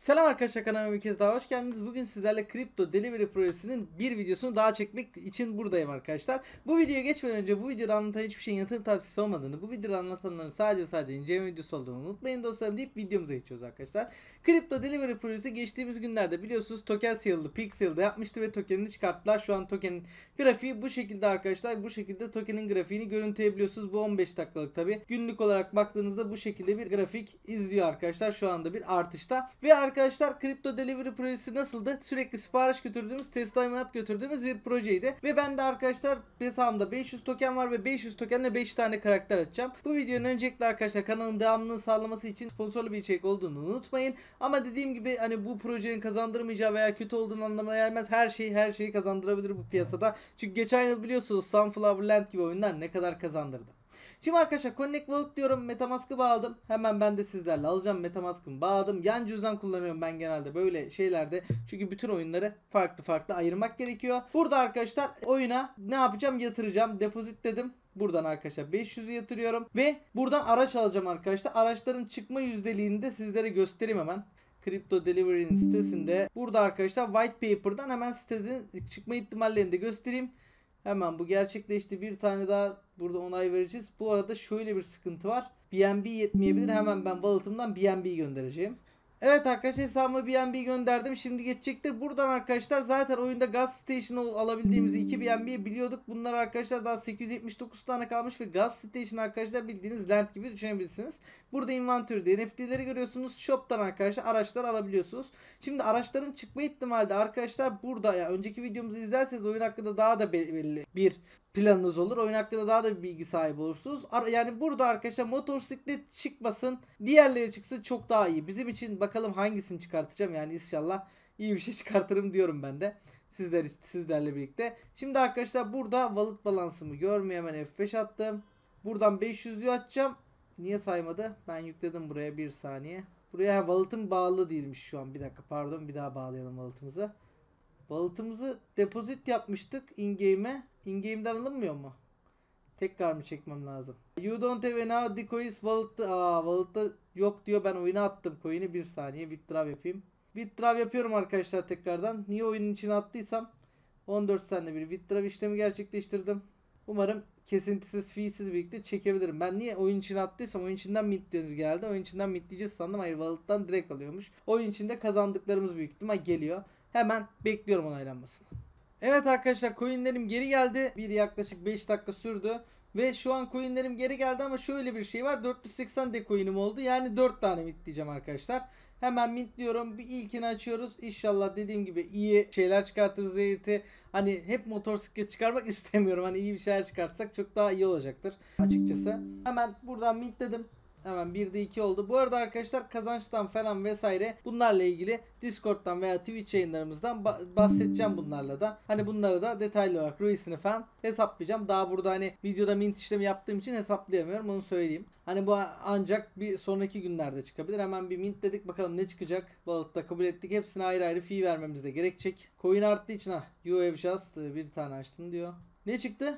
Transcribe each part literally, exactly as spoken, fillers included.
Selam arkadaşlar, kanalıma bir kez daha hoş geldiniz. Bugün sizlerle Crypto Delivery projesinin bir videosunu daha çekmek için buradayım arkadaşlar. Bu videoya geçmeden önce bu videoda anlatan hiçbir şeyin yatırım tavsiyesi olmadığını, bu videoda anlatılanların sadece ve sadece inceleme videosu olduğunu unutmayın dostlarım deyip videomuza geçiyoruz arkadaşlar. Crypto Delivery projesi geçtiğimiz günlerde biliyorsunuz token sale'ı Peak Sale'da yapmıştı ve tokenini çıkarttılar. Şu an tokenin grafiği bu şekilde arkadaşlar. Bu şekilde tokenin grafiğini görüntüleyebiliyorsunuz. Bu on beş dakikalık tabi. Günlük olarak baktığınızda bu şekilde bir grafik izliyor arkadaşlar. Şu anda bir artışta. Ve arkadaşlar Crypto Delivery projesi nasıldı? Sürekli sipariş götürdüğümüz, teslimat götürdüğümüz bir projeydi. Ve ben de arkadaşlar hesabımda beş yüz token var ve beş yüz tokenle beş tane karakter açacağım. Bu videonun öncelikle arkadaşlar kanalın devamlılığını sağlaması için sponsorlu bir içerik olduğunu unutmayın. Ama dediğim gibi hani bu projenin kazandırmayacağı veya kötü olduğunu anlamına gelmez. Her şeyi her şeyi kazandırabilir bu piyasada. Çünkü geçen yıl biliyorsunuz Sunflower Land gibi oyunlar ne kadar kazandırdı. Şimdi arkadaşlar Connect Wallet diyorum, Metamask'ı bağladım. Hemen ben de sizlerle alacağım. Metamask'ımı bağladım. Yan cüzdan kullanıyorum ben genelde böyle şeylerde. Çünkü bütün oyunları farklı farklı ayırmak gerekiyor. Burada arkadaşlar oyuna ne yapacağım? Yatıracağım. Depozit dedim. Buradan arkadaşlar beş yüzü yatırıyorum. Ve buradan araç alacağım arkadaşlar. Araçların çıkma yüzdeliğini de sizlere göstereyim hemen. Crypto Delivery'nin sitesinde. Burada arkadaşlar White Paper'dan hemen sitenin çıkma ihtimallerini de göstereyim. Hemen bu gerçekleşti. Bir tane daha burada onay vereceğiz. Bu arada şöyle bir sıkıntı var. B N B yetmeyebilir. Hemen ben wallet'ımdan B N B göndereceğim. Evet arkadaşlar, hesabıma B N B gönderdim. Şimdi geçecektir. Buradan arkadaşlar zaten oyunda Gas Station alabildiğimiz iki B N B'yi biliyorduk. Bunlar arkadaşlar daha sekiz yüz yetmiş dokuz tane kalmış ve Gas Station arkadaşlar bildiğiniz land gibi düşünebilirsiniz. Burada inventörde N F T'leri görüyorsunuz. Shop'tan arkadaşlar araçlar alabiliyorsunuz. Şimdi araçların çıkma ihtimali arkadaşlar burada, ya önceki videomuzu izlerseniz oyun hakkında daha da belli bir planınız olur. Oyun hakkında daha da bir bilgi sahibi olursunuz. Yani burada arkadaşlar motosiklet çıkmasın, diğerleri çıksın çok daha iyi. Bizim için bakalım hangisini çıkartacağım, yani inşallah iyi bir şey çıkartırım diyorum ben de. Sizler sizlerle birlikte. Şimdi arkadaşlar burada wallet balansımı görmeye hemen F beş attım. Buradan beş yüzlüğü açacağım. Niye saymadı? Ben yükledim buraya, bir saniye. Buraya wallet'ım bağlı değilmiş şu an. Bir dakika pardon, bir daha bağlayalım wallet'ımızı. Wallet'ımızı depozit yapmıştık in-game'e. In-game'den alınmıyor mu? Tekrar mı çekmem lazım? You don't have enough decoys wallet'ta. Aa, wallet'ta yok diyor. Ben oyuna attım coin'i. Bir saniye withdraw yapayım. Withdraw yapıyorum arkadaşlar tekrardan. Niye oyunun içine attıysam on dört saniyede bir withdraw işlemi gerçekleştirdim. Umarım kesintisiz, feesiz birlikte çekebilirim. Ben niye oyun içine attıysam oyun içinden mintlenir geldi. Oyun içinden mintleyeceğiz sandım. Hayır, wallet'tan direkt alıyormuş. Oyun içinde kazandıklarımız büyük ihtimal geliyor. Hemen bekliyorum onaylanmasını. Evet arkadaşlar, coinlerim geri geldi. Bir yaklaşık beş dakika sürdü. Ve şu an coinlerim geri geldi ama şöyle bir şey var. dört yüz seksen de coin'im oldu. Yani dört tane mintleyeceğim arkadaşlar. Hemen mintliyorum. Bir ilkini açıyoruz. İnşallah dediğim gibi iyi şeyler çıkartırız. Rarity. Hani hep motosiklet çıkarmak istemiyorum. Hani iyi bir şeyler çıkartsak çok daha iyi olacaktır açıkçası. Hemen buradan mintledim. Hemen birde iki oldu. Bu arada arkadaşlar kazançtan falan vesaire bunlarla ilgili Discord'dan veya Twitch yayınlarımızdan bahsedeceğim bunlarla da. Hani bunları da detaylı olarak Rui'sini falan hesaplayacağım. Daha burada hani videoda mint işlemi yaptığım için hesaplayamıyorum, onu söyleyeyim. Hani bu ancak bir sonraki günlerde çıkabilir. Hemen bir mint dedik, bakalım ne çıkacak. Wallet'ta kabul ettik. Hepsine ayrı ayrı fee vermemiz de gerekecek. Coin arttığı için ha you have just bir tane açtın diyor. Ne çıktı?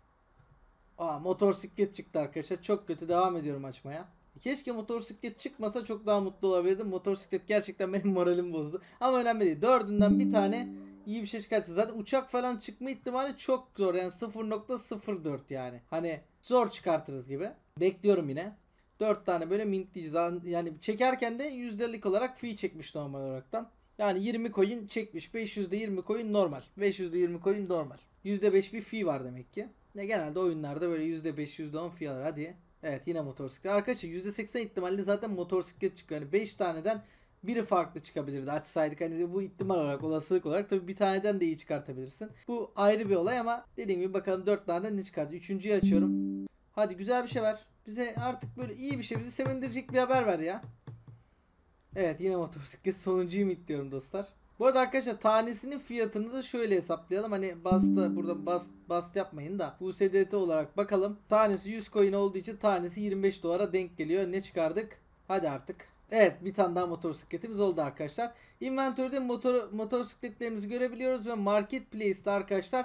Aa, motosiklet çıktı arkadaşlar. Çok kötü, devam ediyorum açmaya. Keşke motosiklet çıkmasa, çok daha mutlu olabilirdim. Motosiklet gerçekten benim moralimi bozdu. Ama önemli değil. Dördünden bir tane iyi bir şey çıkartacağız. Zaten uçak falan çıkma ihtimali çok zor. Yani sıfır nokta sıfır dört yani. Hani zor çıkartırız gibi. Bekliyorum yine. dört tane böyle mintleyeceğiz. Yani çekerken de yüzdelik olarak fee çekmiş normal olaraktan. Yani yirmi coin çekmiş. beş yüzde yirmi coin normal. beş yüzde yirmi coin normal. yüzde beş bir fee var demek ki. Ya genelde oyunlarda böyle yüzde beş yüzde on fee alır. Hadi. Evet, yine motosiklet. Arkadaşlar yüzde seksen ihtimalle zaten motosiklet çıkıyor. Yani beş taneden biri farklı çıkabilirdi. Açsaydık hani bu ihtimal olarak, olasılık olarak tabii bir taneden de iyi çıkartabilirsin. Bu ayrı bir olay ama dediğim gibi bakalım dört taneden ne çıkardı. Üçüncüyü açıyorum. Hadi güzel bir şey ver. Bize artık böyle iyi bir şey, bizi sevindirecek bir haber ver ya. Evet, yine motosiklet. Sonuncuyu mitliyorum dostlar. Bu arada arkadaşlar tanesinin fiyatını da şöyle hesaplayalım. Hani basta burada bast, bast yapmayın da U S D T olarak bakalım. Tanesi yüz coin olduğu için tanesi yirmi beş dolara denk geliyor. Ne çıkardık? Hadi artık. Evet, bir tane daha motosikletimiz oldu arkadaşlar. Inventörde motor, motosikletlerimizi görebiliyoruz ve Marketplace'te arkadaşlar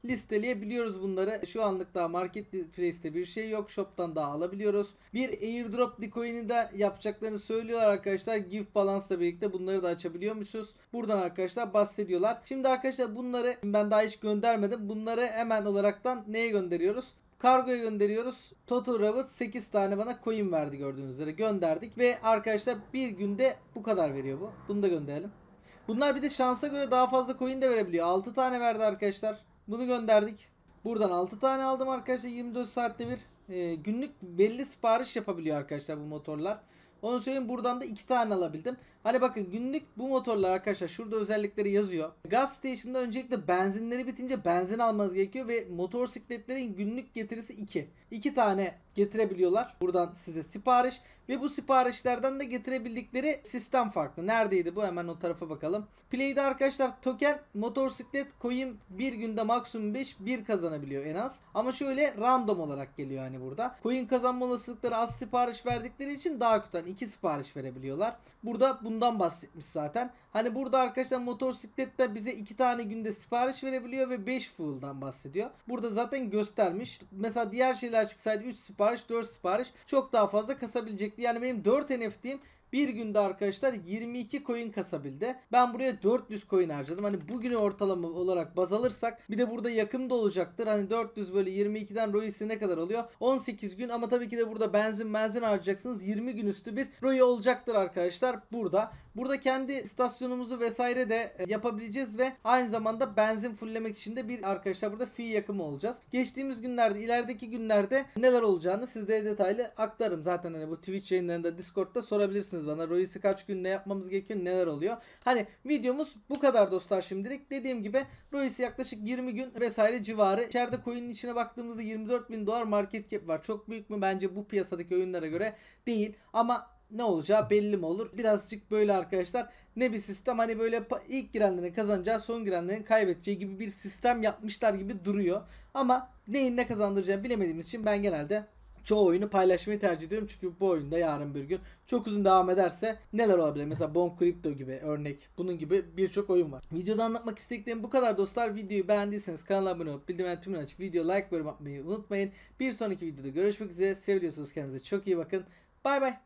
listeleyebiliyoruz bunları. Şu anlık daha Marketplace'te bir şey yok. Shop'tan daha alabiliyoruz. Bir airdrop decoy'ini de yapacaklarını söylüyorlar arkadaşlar. Gift Balance'la birlikte bunları da açabiliyormuşuz. Buradan arkadaşlar bahsediyorlar. Şimdi arkadaşlar bunları ben daha hiç göndermedim. Bunları hemen olaraktan neye gönderiyoruz? Kargoya gönderiyoruz. Total Reward sekiz tane bana coin verdi, gördüğünüz üzere gönderdik. Ve arkadaşlar bir günde bu kadar veriyor bu. Bunu da gönderelim. Bunlar bir de şansa göre daha fazla coin de verebiliyor. altı tane verdi arkadaşlar. Bunu gönderdik. Buradan altı tane aldım arkadaşlar. yirmi dört saatte bir e, günlük belli sipariş yapabiliyor arkadaşlar bu motorlar. Onu söyleyeyim, buradan da iki tane alabildim. Hani bakın günlük bu motorlar arkadaşlar şurada özellikleri yazıyor. Gas station'da öncelikle benzinleri bitince benzin almanız gerekiyor ve motosikletlerin günlük getirisi iki. iki tane getirebiliyorlar. Buradan size sipariş ve bu siparişlerden de getirebildikleri sistem farklı. Neredeydi bu? Hemen o tarafa bakalım. Play'de arkadaşlar token motosiklet coin bir günde maksimum beş bir kazanabiliyor en az. Ama şöyle random olarak geliyor hani burada. Coin kazanma olasılıkları az sipariş verdikleri için daha kötü. Hani iki sipariş verebiliyorlar. Burada bundan bahsetmiş zaten. Hani burada arkadaşlar motosiklette bize iki tane günde sipariş verebiliyor ve beş fuel'dan bahsediyor. Burada zaten göstermiş. Mesela diğer şeyler çıksaydı üç sipariş, dört sipariş çok daha fazla kasabilecekti. Yani benim dört N F T'im bir günde arkadaşlar yirmi iki coin kasabildi. Ben buraya dört yüz coin harcadım. Hani bugünü ortalama olarak baz alırsak bir de burada yakın da olacaktır. Hani dört yüz böyle yirmi ikiden R O I'si ne kadar oluyor? on sekiz gün, ama tabii ki de burada benzin benzin harcayacaksınız. yirmi gün üstü bir R O I olacaktır arkadaşlar burada. Burada kendi istasyonumuzu vesaire de yapabileceğiz ve aynı zamanda benzin fulllemek için de bir arkadaşlar burada fee yakımı olacağız. Geçtiğimiz günlerde, ilerideki günlerde neler olacağını sizlere detaylı aktarırım. Zaten hani bu Twitch yayınlarında, Discord'da sorabilirsiniz bana. R O I'si kaç gün, ne yapmamız gerekiyor, neler oluyor. Hani videomuz bu kadar dostlar şimdilik. Dediğim gibi R O I'si yaklaşık yirmi gün vesaire civarı. İçeride coin'in içine baktığımızda yirmi dört bin dolar market cap var. Çok büyük mü? Bence bu piyasadaki oyunlara göre değil. Ama ne olacağı belli mi olur? Birazcık böyle arkadaşlar, ne bir sistem, hani böyle ilk girenlerin kazanacağı, son girenlerin kaybedeceği gibi bir sistem yapmışlar gibi duruyor. Ama neyin ne kazandıracağını bilemediğimiz için ben genelde çoğu oyunu paylaşmayı tercih ediyorum. Çünkü bu oyunda yarın bir gün çok uzun devam ederse neler olabilir? Mesela Bomb Crypto gibi örnek. Bunun gibi birçok oyun var. Videoda anlatmak istediklerim bu kadar dostlar. Videoyu beğendiyseniz kanala abone olup bildirim tümünü açıp video like, yorum atmayı unutmayın. Bir sonraki videoda görüşmek üzere. Seviyorsunuz, kendinize çok iyi bakın. Bay bay.